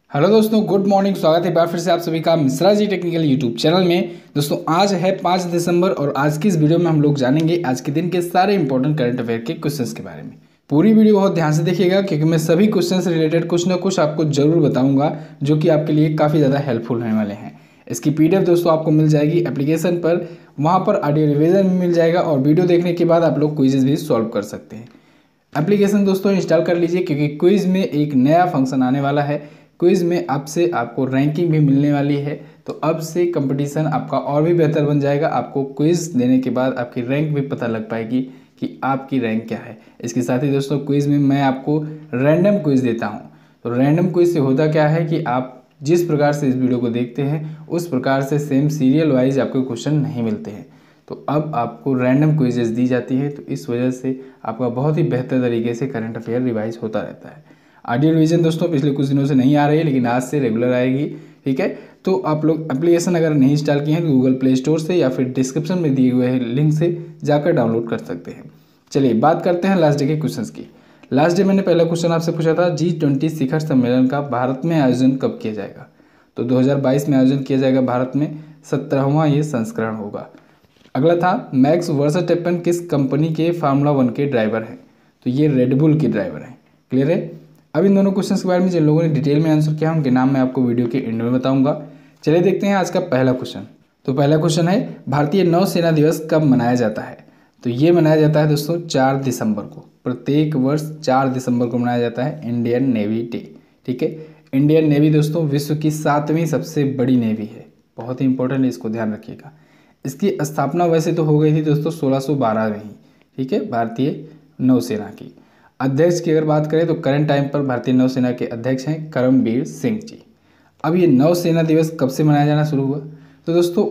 Hello दोस्तों, good morning. स्वागत है एक बार फिर से आप सभी का Mishra ji technical YouTube channel में। दोस्तों आज है 5 दिसंबर और आज की इस वीडियो में हम लोग जानेंगे आज के दिन के सारे इंपॉर्टेंट करंट अफेयर के क्वेश्चंस के बारे में। पूरी वीडियो बहुत ध्यान से देखिएगा क्योंकि मैं सभी क्वेश्चन से रिलेटेड कुछ ना कुछ आपको जरूर बताऊंगा जो कि आपके लिए काफ़ी ज़्यादा हेल्पफुल होने वाले हैं। इसकी PDF दोस्तों आपको मिल जाएगी एप्लीकेशन पर, वहाँ पर ऑडियो रिविजन भी मिल जाएगा और वीडियो देखने के बाद आप लोग क्विज़ भी सॉल्व कर सकते हैं। एप्लीकेशन दोस्तों इंस्टॉल कर लीजिए क्योंकि क्विज़ में एक नया फंक्शन आने वाला है। क्विज़ में आपको रैंकिंग भी मिलने वाली है, तो अब से कंपटीशन आपका और भी बेहतर बन जाएगा। आपको क्विज़ देने के बाद आपकी रैंक भी पता लग पाएगी कि आपकी रैंक क्या है। इसके साथ ही दोस्तों क्विज़ में मैं आपको रैंडम क्विज़ देता हूँ। तो रैंडम क्विज़ से होता क्या है कि आप जिस प्रकार से इस वीडियो को देखते हैं उस प्रकार से सेम सीरियल वाइज आपको क्वेश्चन नहीं मिलते हैं। तो अब आपको रैंडम क्विजेस दी जाती है, तो इस वजह से आपका बहुत ही बेहतर तरीके से करंट अफेयर रिवाइज होता रहता है। ऑडियो रिवीजन दोस्तों पिछले कुछ दिनों से नहीं आ रही है, लेकिन आज से रेगुलर आएगी। ठीक है, तो आप लोग एप्लीकेशन अगर नहीं इंस्टॉल किए हैं तो गूगल प्ले स्टोर से या फिर डिस्क्रिप्शन में दिए हुए लिंक से जाकर डाउनलोड कर सकते हैं। चलिए बात करते हैं लास्ट डे के क्वेश्चन की। लास्ट डे मैंने पहला क्वेश्चन आपसे पूछा था, G20 शिखर सम्मेलन का भारत में आयोजन कब किया जाएगा। तो 2022 में आयोजन किया जाएगा भारत में, 17वां ये संस्करण होगा। अगला था, मैक्स वर्स्टैपेन किस कंपनी के फार्मूला 1 के ड्राइवर हैं। तो ये रेडबुल के ड्राइवर हैं। क्लियर है। अब इन दोनों क्वेश्चंस के बारे में जिन लोगों ने डिटेल में आंसर किया उनके नाम मैं आपको वीडियो के एंड में बताऊंगा। चलिए देखते हैं आज का पहला क्वेश्चन। तो पहला क्वेश्चन है, भारतीय नौसेना दिवस कब मनाया जाता है। तो ये मनाया जाता है दोस्तों 4 दिसंबर को। प्रत्येक वर्ष 4 दिसंबर को मनाया जाता है इंडियन नेवी डे। ठीक है, इंडियन नेवी दोस्तों विश्व की 7वीं सबसे बड़ी नेवी है। बहुत ही इंपॉर्टेंट है, इसको ध्यान रखिएगा। इसकी स्थापना वैसे तो हो गई थी दोस्तों 1612 में ही। ठीक है, भारतीय नौसेना की। अध्यक्ष की अगर बात करें तो करंट टाइम पर भारतीय नौसेना के अध्यक्ष हैं करमबीर सिंह जी। अब ये नौसेना दिवस कब से मनाया जाना शुरू हुआ। तो दोस्तों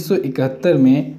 1971 में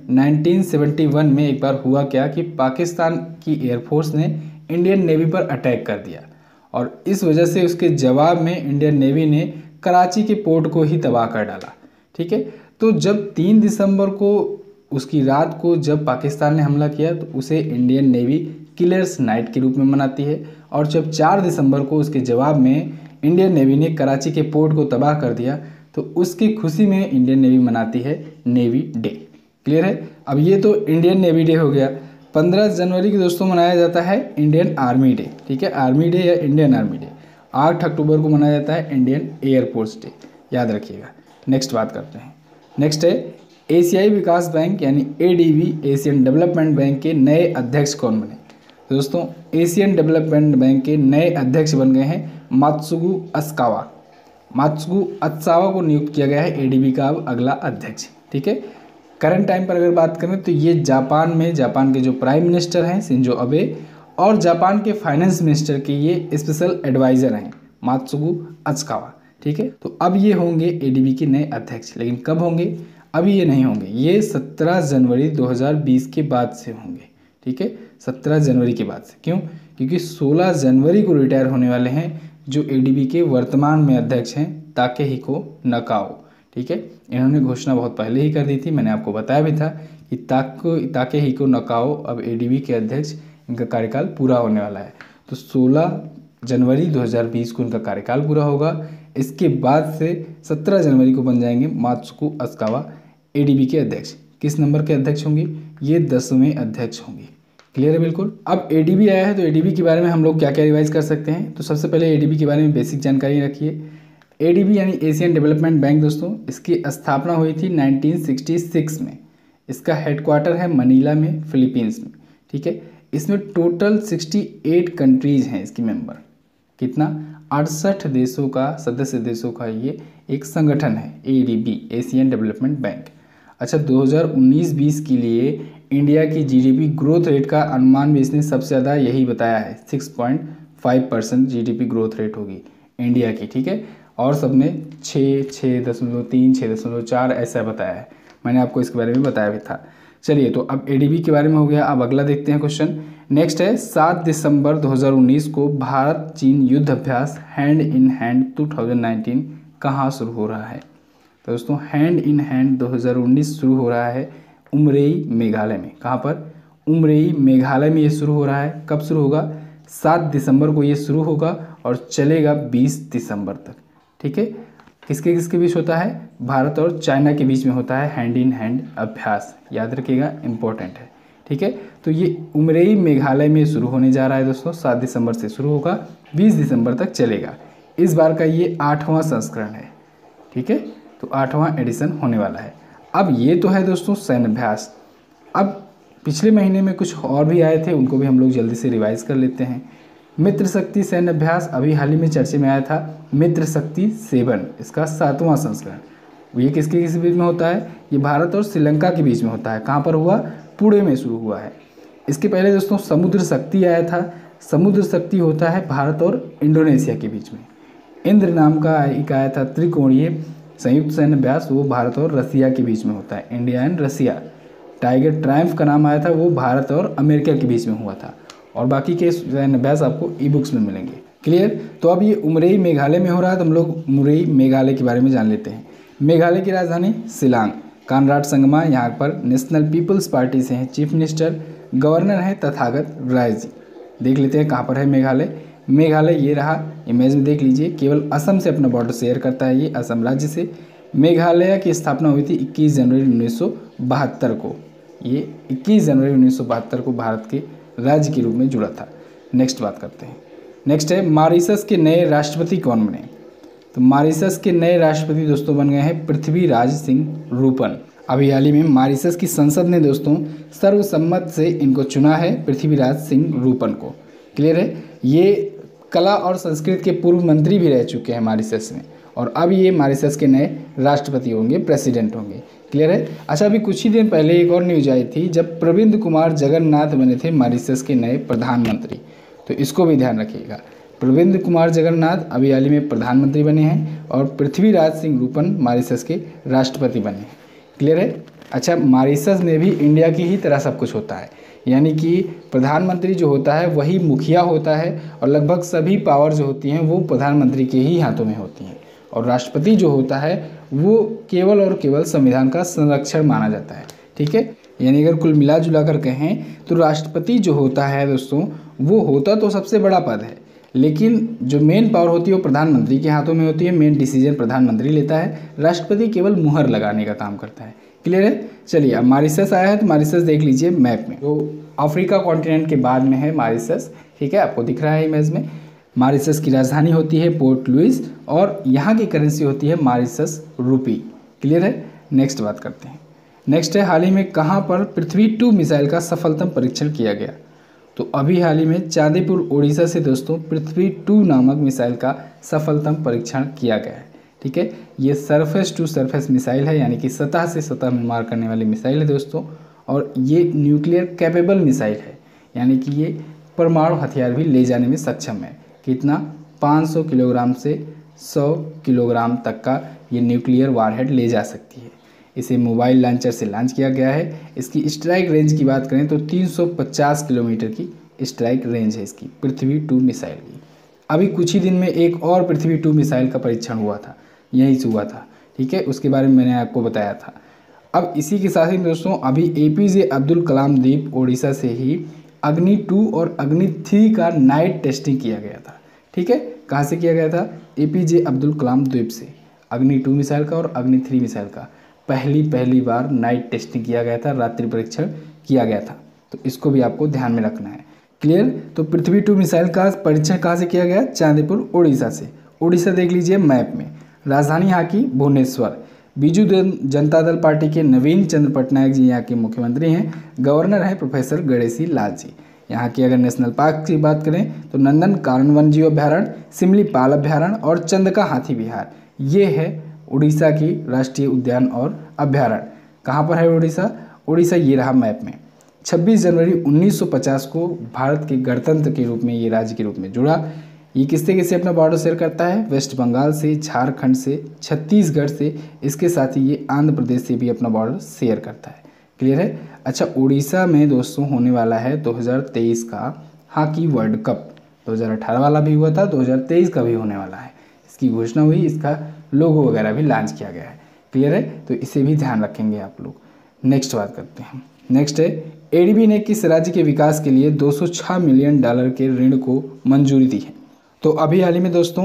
1971 में एक बार हुआ क्या कि पाकिस्तान की एयरफोर्स ने इंडियन नेवी पर अटैक कर दिया और इस वजह से उसके जवाब में इंडियन नेवी ने कराची के पोर्ट को ही तबाह कर डाला। ठीक है, तो जब 3 दिसंबर को उसकी रात को जब पाकिस्तान ने हमला किया तो उसे इंडियन नेवी किलर्स नाइट के रूप में मनाती है, और जब 4 दिसंबर को उसके जवाब में इंडियन नेवी ने कराची के पोर्ट को तबाह कर दिया तो उसकी खुशी में इंडियन नेवी मनाती है नेवी डे। क्लियर है। अब ये तो इंडियन नेवी डे हो गया। 15 जनवरी को दोस्तों मनाया जाता है इंडियन आर्मी डे। ठीक है, आर्मी डे या इंडियन आर्मी डे। 8 अक्टूबर को मनाया जाता है इंडियन एयरफोर्स डे, याद रखिएगा। नेक्स्ट बात करते हैं। नेक्स्ट है, एशियाई विकास बैंक यानी ADB एशियन डेवलपमेंट बैंक के नए अध्यक्ष कौन बने। तो दोस्तों एशियन डेवलपमेंट बैंक के नए अध्यक्ष बन गए हैं मात्सुगु अत्सावा। मात्सुगु अत्सावा को नियुक्त किया गया है ADB का अब अगला अध्यक्ष। ठीक है, करंट टाइम पर अगर बात करें तो ये जापान के जो प्राइम मिनिस्टर हैं शिंजो अबे और जापान के फाइनेंस मिनिस्टर के ये स्पेशल एडवाइज़र हैं मात्सुगु अत्सावा। ठीक है, तो अब ये होंगे ADB के नए अध्यक्ष, लेकिन कब होंगे, अभी ये नहीं होंगे, ये 17 जनवरी 2020 के बाद से होंगे। ठीक है, 17 जनवरी के बाद से। क्यों, क्योंकि 16 जनवरी को रिटायर होने वाले हैं जो ADB के वर्तमान में अध्यक्ष हैं ताकेहिको नकाओ। ठीक है, इन्होंने घोषणा बहुत पहले ही कर दी थी, मैंने आपको बताया भी था कि ताकेहिको नकाओ अब ADB के अध्यक्ष, इनका कार्यकाल पूरा होने वाला है। तो 16 जनवरी 2020 को इनका कार्यकाल पूरा होगा। इसके बाद से 17 जनवरी को बन जाएंगे मात्सुगु अत्सावा ADB के अध्यक्ष। किस नंबर के अध्यक्ष होंगे, ये 10वें अध्यक्ष होंगे। क्लियर है बिल्कुल। अब ADB आया है तो ADB के बारे में हम लोग क्या क्या रिवाइज कर सकते हैं। तो सबसे पहले ADB के बारे में बेसिक जानकारी रखिए। ADB यानी एशियन डेवलपमेंट बैंक दोस्तों, इसकी स्थापना हुई थी 1966 में। इसका हेडक्वार्टर है मनीला में, फिलीपींस में। ठीक है, इसमें टोटल 68 कंट्रीज हैं इसकी मेंबर। कितना, 68 देशों का, सदस्य देशों का ये एक संगठन है ADB एशियन डेवलपमेंट बैंक। अच्छा, 2019-20 के लिए इंडिया की GDP ग्रोथ रेट का अनुमान भी इसने सबसे ज़्यादा यही बताया है, 6.5% GDP ग्रोथ रेट होगी इंडिया की। ठीक है, और सबने 6, 6.3, 6.4 ऐसा बताया है। मैंने आपको इसके बारे में बताया भी था। चलिए, तो अब ADB के बारे में हो गया। अब अगला देखते हैं क्वेश्चन। नेक्स्ट है, 7 दिसंबर 2019 को भारत चीन युद्ध अभ्यास हैंड इन हैंड 2019 कहाँ शुरू हो रहा है। तो दोस्तों हैंड इन हैंड 2019 शुरू हो रहा है उमरेई मेघालय में। कहाँ पर, उमरेई मेघालय में ये शुरू हो रहा है। कब शुरू होगा, 7 दिसंबर को ये शुरू होगा और चलेगा 20 दिसंबर तक। ठीक ठीक है। किसके किसके बीच होता है? भारत और चाइना के बीच में होता है हैंड इन हैंड अभ्यास, याद रखिएगा, इम्पोर्टेंट है, ठीक है। तो ये उमरेई मेघालय में शुरू होने जा रहा है दोस्तों, 7 दिसंबर से शुरू होगा, 20 दिसंबर तक चलेगा। इस बार का ये 8वां संस्करण है, ठीक है, तो 8वां एडिशन होने वाला है। अब ये तो है दोस्तों सैन्य अभ्यास। अब पिछले महीने में कुछ और भी आए थे, उनको भी हम लोग जल्दी से रिवाइज कर लेते हैं। मित्र शक्ति सैन्य अभ्यास अभी हाल ही में चर्चे में आया था, मित्र शक्ति 7, इसका 7वां संस्करण। ये किसके किस बीच में होता है? ये भारत और श्रीलंका के बीच में होता है। कहाँ पर हुआ? पुणे में शुरू हुआ है। इसके पहले दोस्तों समुद्र शक्ति आया था। समुद्र शक्ति होता है भारत और इंडोनेशिया के बीच में। इंद्र नाम का एक आया था त्रिकोणीय संयुक्त सैन्य अभ्यास, वो भारत और रसिया के बीच में होता है, India and Russia. Tiger triumph का नाम आया था, वो भारत और अमेरिका के बीच में हुआ था। और बाकी के सैन्य अभ्यास आपको ई बुक्स में मिलेंगे। क्लियर? तो अब ये उमरेई मेघालय में हो रहा है, तो हम लोग उमरेई मेघालय के बारे में जान लेते हैं। मेघालय की राजधानी शिलांग। कानराड संगमा यहाँ पर नेशनल पीपल्स पार्टी से हैं चीफ मिनिस्टर, गवर्नर हैं तथागत राय जी। देख लेते हैं कहाँ पर है मेघालय। मेघालय ये रहा, इमेज में देख लीजिए, केवल असम से अपना बॉर्डर शेयर करता है ये, असम राज्य से। मेघालय की स्थापना हुई थी 21 जनवरी 1972 को। ये 21 जनवरी 1972 को भारत के राज्य के रूप में जुड़ा था। नेक्स्ट बात करते हैं। नेक्स्ट है मॉरिशस के नए राष्ट्रपति कौन बने? तो मॉरिशस के नए राष्ट्रपति दोस्तों बन गए हैं पृथ्वीराज सिंह रूपन। अभी हाल ही में मॉरिशस की संसद ने दोस्तों सर्वसम्मत से इनको चुना है, पृथ्वीराज सिंह रूपन को। क्लियर है? ये कला और संस्कृति के पूर्व मंत्री भी रह चुके हैं मॉरिशस में, और अब ये मॉरिशस के नए राष्ट्रपति होंगे, प्रेसिडेंट होंगे। क्लियर है? अच्छा, अभी कुछ ही दिन पहले एक और न्यूज आई थी जब प्रविंद कुमार जगन्नाथ बने थे मॉरिशस के नए प्रधानमंत्री, तो इसको भी ध्यान रखिएगा। प्रविंद कुमार जगन्नाथ अभी हाल ही में प्रधानमंत्री बने हैं और पृथ्वीराज सिंह रूपन मॉरिशस के राष्ट्रपति बने हैं। क्लियर है? अच्छा, मॉरिशस में भी इंडिया की ही तरह सब कुछ होता है, यानी कि प्रधानमंत्री जो होता है वही मुखिया होता है, और लगभग सभी पावर जो होती हैं वो प्रधानमंत्री के ही हाथों में होती हैं, और राष्ट्रपति जो होता है वो केवल और केवल संविधान का संरक्षण माना जाता है। ठीक है, यानी अगर कुल मिला जुला कर कहें तो राष्ट्रपति जो होता है दोस्तों, वो होता तो सबसे बड़ा पद है, लेकिन जो मेन पावर होती है वो प्रधानमंत्री के हाथों में होती है। मेन डिसीजन प्रधानमंत्री लेता है, राष्ट्रपति केवल मुहर लगाने का काम करता है। क्लियर है? चलिए, अब मॉरिशस आया है तो मॉरिशस देख लीजिए मैप में, जो अफ्रीका कॉन्टिनेंट के बाद में है मॉरिशस। ठीक है, आपको दिख रहा है इमेज में। मॉरिशस की राजधानी होती है पोर्ट लुइस, और यहाँ की करेंसी होती है मॉरिशस रूपी। क्लियर है? नेक्स्ट बात करते हैं। नेक्स्ट है, हाल ही में कहाँ पर पृथ्वी 2 मिसाइल का सफलतम परीक्षण किया गया? तो अभी हाल ही में चांदीपुर उड़ीसा से दोस्तों पृथ्वी 2 नामक मिसाइल का सफलतम परीक्षण किया गया है। ठीक है, ये सरफेस टू सरफेस मिसाइल है, यानी कि सतह से सतह में मार करने वाली मिसाइल है दोस्तों, और ये न्यूक्लियर कैपेबल मिसाइल है, यानी कि ये परमाणु हथियार भी ले जाने में सक्षम है। कितना? 500 किलोग्राम से 100 किलोग्राम तक का ये न्यूक्लियर वारहेड ले जा सकती है। इसे मोबाइल लॉन्चर से लॉन्च किया गया है। इसकी स्ट्राइक रेंज की बात करें तो 350 किलोमीटर की स्ट्राइक रेंज है इसकी पृथ्वी 2 मिसाइल की। अभी कुछ ही दिन में एक और पृथ्वी 2 मिसाइल का परीक्षण हुआ था, यहीं से हुआ था। ठीक है, उसके बारे में मैंने आपको बताया था। अब इसी के साथ ही दोस्तों अभी APJ अब्दुल कलाम द्वीप ओडिशा से ही अग्नि 2 और अग्नि 3 का नाइट टेस्टिंग किया गया था। ठीक है, कहाँ से किया गया था? APJ अब्दुल कलाम द्वीप से अग्नि 2 मिसाइल का और अग्नि 3 मिसाइल का पहली बार नाइट टेस्टिंग किया गया था, रात्रि परीक्षण किया गया था। तो इसको भी आपको ध्यान में रखना है। क्लियर? तो पृथ्वी 2 मिसाइल का परीक्षण कहाँ से किया गया? चांदीपुर उड़ीसा से। उड़ीसा देख लीजिए मैप में। राजधानी यहाँ की भुवनेश्वर। बीजू जनता दल पार्टी के नवीन चंद्र पटनायक जी यहाँ के मुख्यमंत्री हैं। गवर्नर हैं प्रोफेसर गणेशी लाल जी। यहाँ की अगर नेशनल पार्क की बात करें तो नंदन कानन वन्यजीव अभ्यारण्य, सिमलीपाल अभ्यारण्य और चंदका हाथी विहार, ये है उड़ीसा की राष्ट्रीय उद्यान और अभ्यारण्य। कहाँ पर है उड़ीसा? उड़ीसा ये रहा मैप में। 26 जनवरी 1950 को भारत के गणतंत्र के रूप में ये राज्य के रूप में जुड़ा। ये किससे किससे अपना बॉर्डर शेयर करता है? वेस्ट बंगाल से, झारखंड से, छत्तीसगढ़ से, इसके साथ ही ये आंध्र प्रदेश से भी अपना बॉर्डर शेयर करता है। क्लियर है? अच्छा, उड़ीसा में दोस्तों होने वाला है 2023 का हॉकी वर्ल्ड कप। 2018 वाला भी हुआ था, 2023 का भी होने वाला है। इसकी घोषणा हुई, इसका लोगो वगैरह भी लॉन्च किया गया है। क्लियर है? तो इसे भी ध्यान रखेंगे आप लोग। नेक्स्ट बात करते हैं। नेक्स्ट है, ADB ने किस राज्य के विकास के लिए $206 मिलियन के ऋण को मंजूरी दी है? तो अभी हाल ही में दोस्तों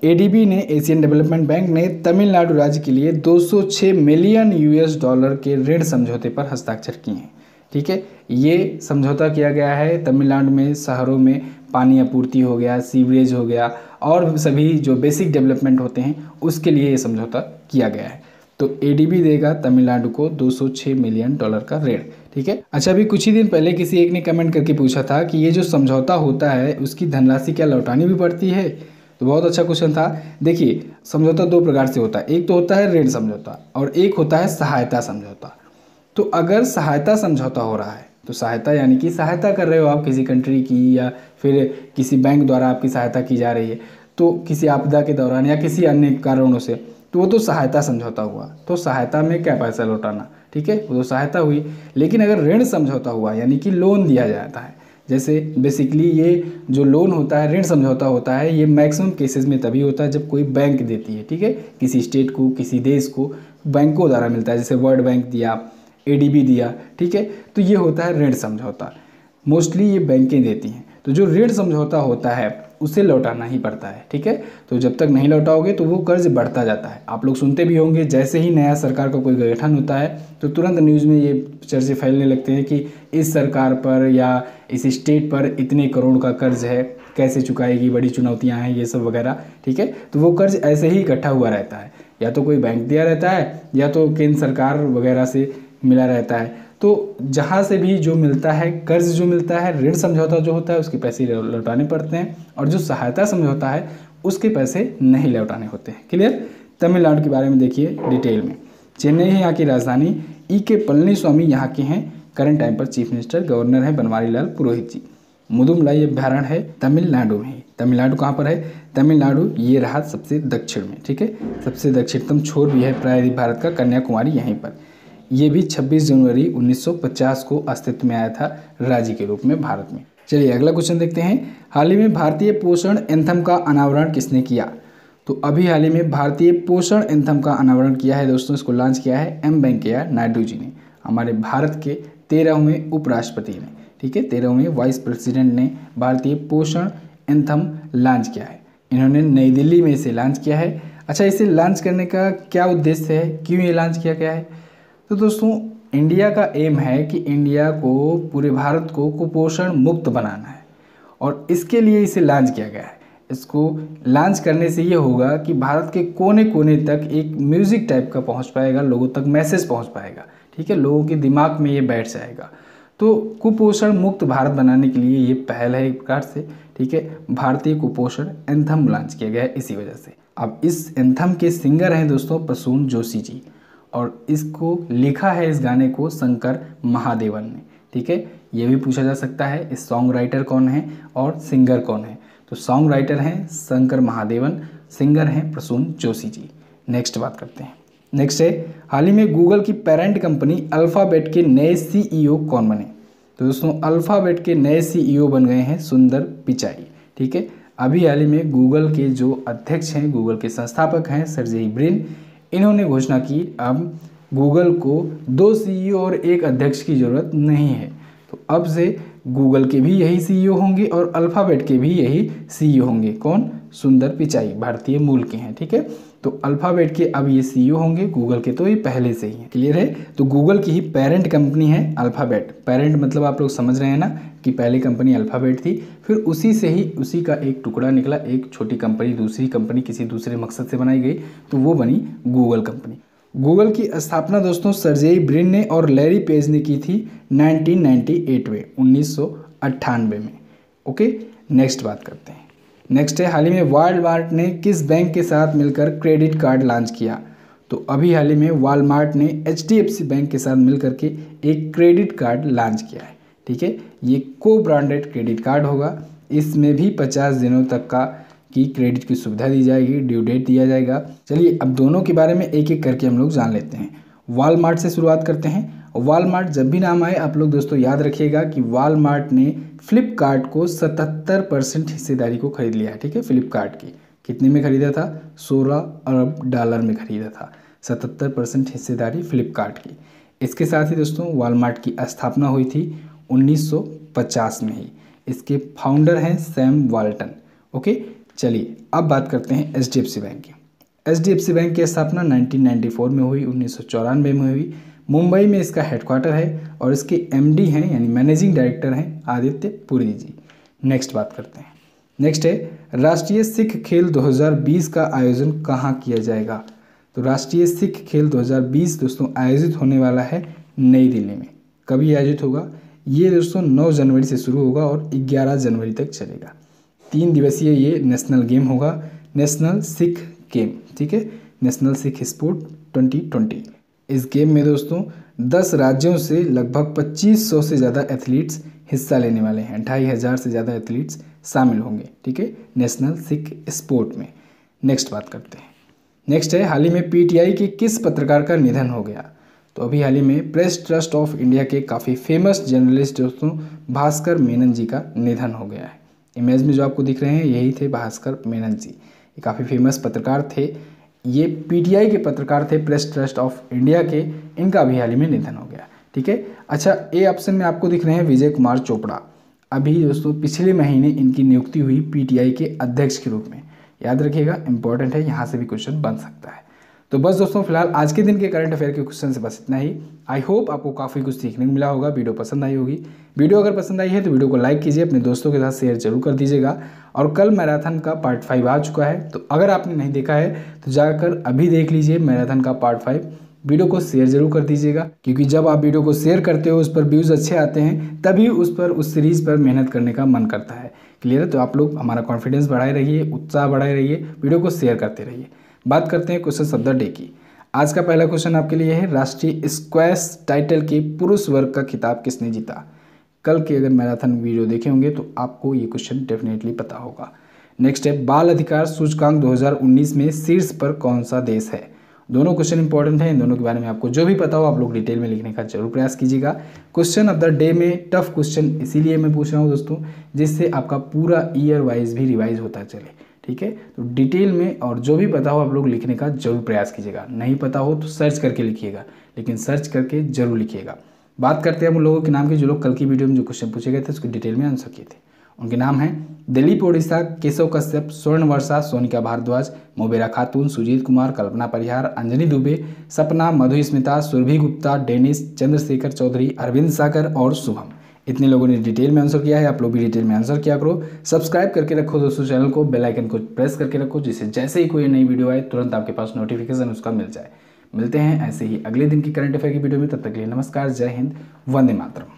एडीबी ने, एशियन डेवलपमेंट बैंक ने तमिलनाडु राज्य के लिए 206 मिलियन यूएस डॉलर के ऋण समझौते पर हस्ताक्षर किए हैं। ठीक है, ये समझौता किया गया है तमिलनाडु में शहरों में पानी आपूर्ति हो गया, सीवरेज हो गया और सभी जो बेसिक डेवलपमेंट होते हैं उसके लिए ये समझौता किया गया है। तो एडीबी देगा तमिलनाडु को 206 मिलियन डॉलर का ऋण। ठीक है, अच्छा अभी कुछ ही दिन पहले किसी एक ने कमेंट करके पूछा था कि ये जो समझौता होता है उसकी धनराशि क्या लौटानी भी पड़ती है, तो बहुत अच्छा क्वेश्चन था। देखिए, समझौता दो प्रकार से होता है, एक तो होता है ऋण समझौता और एक होता है सहायता समझौता। तो अगर सहायता समझौता हो रहा है तो सहायता यानी कि सहायता कर रहे हो आप किसी कंट्री की या फिर किसी बैंक द्वारा आपकी सहायता की जा रही है, तो किसी आपदा के दौरान या किसी अन्य कारणों से, तो वो तो सहायता समझौता हुआ। तो सहायता में क्या पैसा लौटाना, ठीक है, वो तो सहायता हुई। लेकिन अगर ऋण समझौता हुआ यानी कि लोन दिया जाता है, जैसे बेसिकली ये जो लोन होता है, ऋण समझौता होता है, ये मैक्सिमम केसेस में तभी होता है जब कोई बैंक देती है। ठीक है, किसी स्टेट को, किसी देश को बैंकों द्वारा मिलता है, जैसे वर्ल्ड बैंक दिया, एडीबी दिया। ठीक है, तो ये होता है ऋण समझौता, मोस्टली ये बैंकें देती हैं। तो जो ऋण समझौता होता है उसे लौटाना ही पड़ता है। ठीक है, तो जब तक नहीं लौटाओगे तो वो कर्ज बढ़ता जाता है। आप लोग सुनते भी होंगे, जैसे ही नया सरकार का कोई गठन होता है तो तुरंत न्यूज़ में ये चर्चे फैलने लगते हैं कि इस सरकार पर या इस स्टेट पर इतने करोड़ का कर्ज है, कैसे चुकाएगी, बड़ी चुनौतियां हैं, ये सब वगैरह। ठीक है, तो वो कर्ज ऐसे ही इकट्ठा हुआ रहता है, या तो कोई बैंक दिया रहता है या तो केंद्र सरकार वगैरह से मिला रहता है। तो जहाँ से भी जो मिलता है, कर्ज जो मिलता है, ऋण समझौता जो होता है उसके पैसे लौटाने पड़ते हैं, और जो सहायता समझौता है उसके पैसे नहीं लौटाने होते हैं। क्लियर। तमिलनाडु के बारे में देखिए डिटेल में। चेन्नई है यहाँ की राजधानी। के पलनीस्वामी यहाँ के हैं करंट टाइम पर चीफ मिनिस्टर। गवर्नर है बनवारी लाल पुरोहित जी। मुदुमलाई अभ्यारण्य है तमिलनाडु में ही। तमिलनाडु कहाँ पर है? तमिलनाडु ये रहा सबसे दक्षिण में। ठीक है, सबसे दक्षिणतम छोर भी है प्रायद्वीप भारत का, कन्याकुमारी यहीं पर। ये भी 26 जनवरी 1950 को अस्तित्व में आया था राज्य के रूप में भारत में। चलिए अगला क्वेश्चन देखते हैं। हाल ही में भारतीय पोषण एंथम का अनावरण किसने किया? तो अभी हाल ही में भारतीय पोषण एंथम का अनावरण किया है दोस्तों, इसको लॉन्च किया है एम वेंकैया नायडू जी ने, हमारे भारत के 13वें उपराष्ट्रपति ने। ठीक है, 13वें वाइस प्रेसिडेंट ने भारतीय पोषण एंथम लॉन्च किया है। इन्होंने नई दिल्ली में इसे लॉन्च किया है। अच्छा, इसे लॉन्च करने का क्या उद्देश्य है, क्यों ये लॉन्च किया गया है? तो दोस्तों इंडिया का एम है कि इंडिया को, पूरे भारत को कुपोषण मुक्त बनाना है, और इसके लिए इसे लॉन्च किया गया है। इसको लॉन्च करने से ये होगा कि भारत के कोने कोने तक एक म्यूज़िक टाइप का पहुंच पाएगा, लोगों तक मैसेज पहुंच पाएगा। ठीक है, लोगों के दिमाग में ये बैठ जाएगा। तो कुपोषण मुक्त भारत बनाने के लिए ये पहल है एक प्रकार से। ठीक है, भारतीय कुपोषण एंथम लॉन्च किया गया है इसी वजह से। अब इस एंथम के सिंगर हैं दोस्तों प्रसून जोशी जी, और इसको लिखा है, इस गाने को, शंकर महादेवन ने। ठीक है, ये भी पूछा जा सकता है इस सॉन्ग राइटर कौन है और सिंगर कौन है। तो सॉन्ग राइटर हैं शंकर महादेवन, सिंगर हैं प्रसून जोशी जी। नेक्स्ट बात करते हैं। नेक्स्ट है, हाल ही में गूगल की पेरेंट कंपनी अल्फ़ाबेट के नए सीईओ कौन बने? तो दोस्तों अल्फ़ाबेट के नए सीईओ बन गए हैं सुंदर पिचाई। ठीक है, अभी हाल ही में गूगल के जो अध्यक्ष हैं, गूगल के संस्थापक हैं सर्जेई ब्रिन, इन्होंने घोषणा की अब गूगल को 2 सीईओ और 1 अध्यक्ष की ज़रूरत नहीं है। तो अब से गूगल के भी यही सीईओ होंगे और अल्फ़ाबेट के भी यही सीईओ होंगे। कौन? सुंदर पिचाई, भारतीय मूल के हैं। ठीक है, तो अल्फ़ाबेट के अब ये सीईओ होंगे, गूगल के तो ये पहले से ही हैं। क्लियर है। तो गूगल की ही पेरेंट कंपनी है अल्फ़ाबेट। पेरेंट मतलब आप लोग समझ रहे हैं ना कि पहली कंपनी अल्फ़ाबेट थी, फिर उसी से ही उसी का एक टुकड़ा निकला, एक छोटी कंपनी, दूसरी कंपनी किसी दूसरे मकसद से बनाई गई, तो वो बनी गूगल कंपनी। गूगल की स्थापना दोस्तों सर्जेई ब्रिन ने और लैरी पेज ने की थी 1998 में, 1998 में। ओके, नेक्स्ट बात करते हैं। नेक्स्ट है, हाल ही में वॉलमार्ट ने किस बैंक के साथ मिलकर क्रेडिट कार्ड लॉन्च किया? तो अभी हाल ही में वॉलमार्ट ने HDFC बैंक के साथ मिलकर के एक क्रेडिट कार्ड लॉन्च किया है। ठीक है, ये को ब्रांडेड क्रेडिट कार्ड होगा। इसमें भी 50 दिनों तक का की क्रेडिट की सुविधा दी जाएगी, ड्यू डेट दिया जाएगा। चलिए अब दोनों के बारे में एक एक करके हम लोग जान लेते हैं। वॉलमार्ट से शुरुआत करते हैं। वॉलमार्ट जब भी नाम आए आप लोग दोस्तों याद रखिएगा कि वॉलमार्ट ने फ्लिपकार्ट को 77% हिस्सेदारी को खरीद लिया है। ठीक है, फ्लिपकार्ट की कितने में खरीदा था? $16 अरब में खरीदा था। 77% हिस्सेदारी फ्लिपकार्ट की। इसके साथ ही दोस्तों वॉलमार्ट की स्थापना हुई थी 1950 में ही। इसके फाउंडर हैं सैम वाल्टन। ओके, चलिए अब बात करते हैं HDFC बैंक की। HDFC बैंक की स्थापना 1994 में हुई, 1994 में हुई। मुंबई में इसका हेडक्वार्टर है और इसके MD हैं यानी मैनेजिंग डायरेक्टर हैं आदित्य पुरी जी। नेक्स्ट बात करते हैं। नेक्स्ट है राष्ट्रीय सिख खेल 2020 का आयोजन कहाँ किया जाएगा। तो राष्ट्रीय सिख खेल 2020 दोस्तों आयोजित होने वाला है नई दिल्ली में। कभी आयोजित होगा ये दोस्तों 9 जनवरी से शुरू होगा और 11 जनवरी तक चलेगा। 3 दिवसीय ये नेशनल गेम होगा, नेशनल सिख गेम, ठीक है, नेशनल सिख स्पोर्ट 2020। इस गेम में दोस्तों 10 राज्यों से लगभग 2500 से ज़्यादा एथलीट्स हिस्सा लेने वाले हैं। 2500 से ज़्यादा एथलीट्स शामिल होंगे, ठीक है, नेशनल सिख स्पोर्ट में। नेक्स्ट बात करते हैं। नेक्स्ट है हाल ही में PTI के किस पत्रकार का निधन हो गया। तो अभी हाल ही में प्रेस ट्रस्ट ऑफ इंडिया के काफ़ी फेमस जर्नलिस्ट दोस्तों भास्कर मेनन जी का निधन हो गया है। इमेज में जो आपको दिख रहे हैं यही थे भास्कर मेनन जी। ये काफ़ी फेमस पत्रकार थे, ये PTI के पत्रकार थे, प्रेस ट्रस्ट ऑफ इंडिया के। इनका भी हाल ही में निधन हो गया, ठीक है। अच्छा, ए ऑप्शन में आपको दिख रहे हैं विजय कुमार चोपड़ा। अभी दोस्तों पिछले महीने इनकी नियुक्ति हुई PTI के अध्यक्ष के रूप में। याद रखिएगा, इंपॉर्टेंट है, यहाँ से भी क्वेश्चन बन सकता है। तो बस दोस्तों फिलहाल आज के दिन के करंट अफेयर के क्वेश्चन से बस इतना ही। आई होप आपको काफ़ी कुछ सीखने को मिला होगा, वीडियो पसंद आई होगी। वीडियो अगर पसंद आई है तो वीडियो को लाइक कीजिए, अपने दोस्तों के साथ शेयर जरूर कर दीजिएगा। और कल मैराथन का पार्ट 5 आ चुका है, तो अगर आपने नहीं देखा है तो जाकर अभी देख लीजिए मैराथन का पार्ट 5। वीडियो को शेयर जरूर कर दीजिएगा, क्योंकि जब आप वीडियो को शेयर करते हो उस पर व्यूज़ अच्छे आते हैं, तभी उस सीरीज़ पर मेहनत करने का मन करता है। क्लियर है? तो आप लोग हमारा कॉन्फिडेंस बढ़ाए रहिए, उत्साह बढ़ाए रहिए, वीडियो को शेयर करते रहिए। बात करते हैं क्वेश्चन ऑफ द डे की। आज का पहला क्वेश्चन आपके लिए है, राष्ट्रीय स्क्वैश टाइटल के पुरुष वर्ग का खिताब किसने जीता। कल के अगर मैराथन वीडियो देखे होंगे तो आपको ये क्वेश्चन डेफिनेटली पता होगा। नेक्स्ट है, बाल अधिकार सूचकांक 2019 में शीर्ष पर कौन सा देश है। दोनों क्वेश्चन इंपॉर्टेंट हैं, इन दोनों के बारे में आपको जो भी पता हो आप लोग डिटेल में लिखने का जरूर प्रयास कीजिएगा। क्वेश्चन ऑफ द डे में टफ क्वेश्चन इसीलिए मैं पूछ रहा हूँ दोस्तों, जिससे आपका पूरा ईयर वाइज भी रिवाइज होता चले, ठीक है। तो डिटेल में और जो भी पता हो आप लोग लिखने का जरूर प्रयास कीजिएगा। नहीं पता हो तो सर्च करके लिखिएगा, लेकिन सर्च करके जरूर लिखिएगा। बात करते हैं उन लोगों के नाम की जो लोग कल की वीडियो में जो क्वेश्चन पूछे गए थे उसको डिटेल में आंसर किए थे। उनके नाम हैं दिलीप ओडिशा, केशव कश्यप, स्वर्ण वर्षा, सोनिका भारद्वाज, मोबेरा खातून, सुजीत कुमार, कल्पना परिहार, अंजनी दुबे, सपना, मधुस्मिता, सुरभि गुप्ता, डेनिस, चंद्रशेखर चौधरी, अरविंद सागर और शुभम। इतने लोगों ने डिटेल में आंसर किया है, आप लोग भी डिटेल में आंसर किया करो। सब्सक्राइब करके रखो दोस्तों चैनल को, बेल आइकन को प्रेस करके रखो, जिससे जैसे ही कोई नई वीडियो आए तुरंत आपके पास नोटिफिकेशन उसका मिल जाए। मिलते हैं ऐसे ही अगले दिन की करंट अफेयर की वीडियो में, तब तक के लिए नमस्कार, जय Hind, Vande Mataram.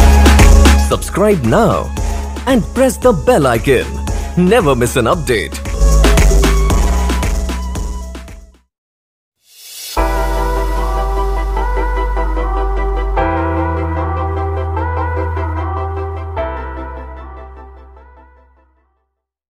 Subscribe now and press the bell icon. Never miss an update.